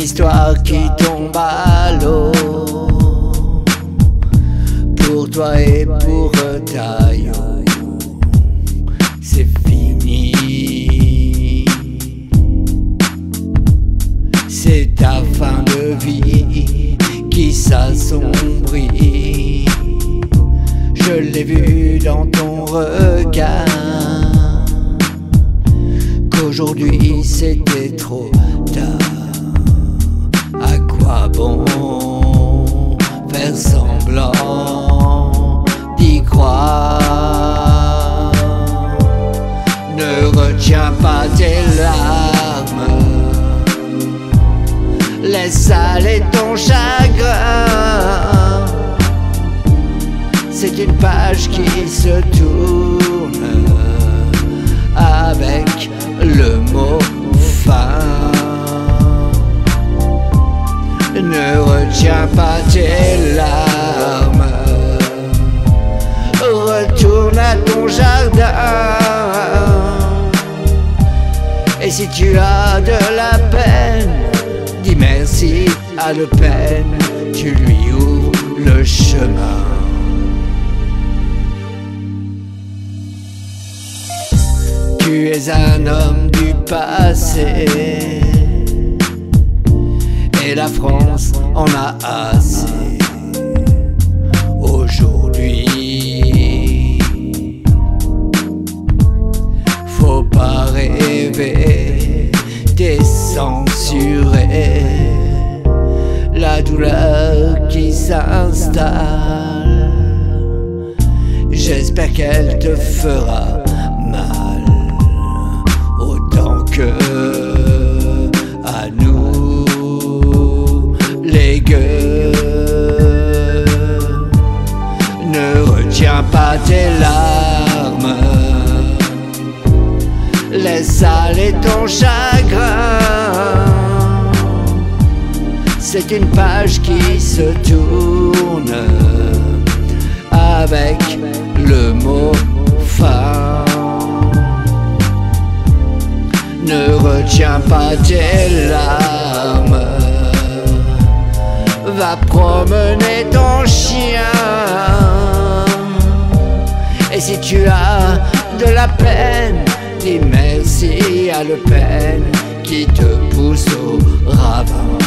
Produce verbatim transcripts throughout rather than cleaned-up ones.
histoire qui tombe à l'eau. Pour toi et pour Tayo, c'est fini. C'est ta fin de vie qui s'assombrit. Je l'ai vu dans ton regard qu'aujourd'hui c'était trop tard. À quoi bon faire semblant d'y croire? Ne retiens pas tes larmes, laisse aller ton chagrin. C'est une page qui se tourne avec le mot fin. Ne retiens pas tes larmes, retourne à ton jardin. Et si tu as de la peine, dis merci à Le Pen, tu lui ouvres le chemin. Tu es un homme du passé, et la France en a assez. Aujourd'hui, faut pas rêver, t'es censuré. La douleur qui s'installe, j'espère qu'elle te fera mal autant que à nous les gueux. Ne retiens pas tes larmes, laisse aller ton chagrin. C'est une page qui se tourne avec le mot fin. Ne retiens pas tes larmes, va promener ton chien. Et si tu as de la peine, dis merci à Le Pen qui te pousse au ravin.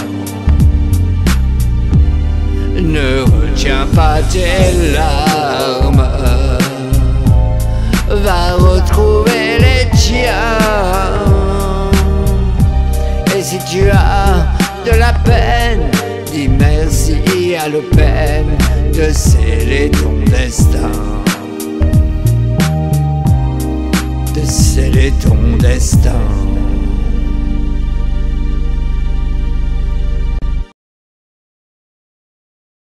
Ne retiens pas tes larmes, va retrouver les tiens. Et si tu as de la peine, dis merci à Le Pen de sceller ton destin. De sceller ton destin.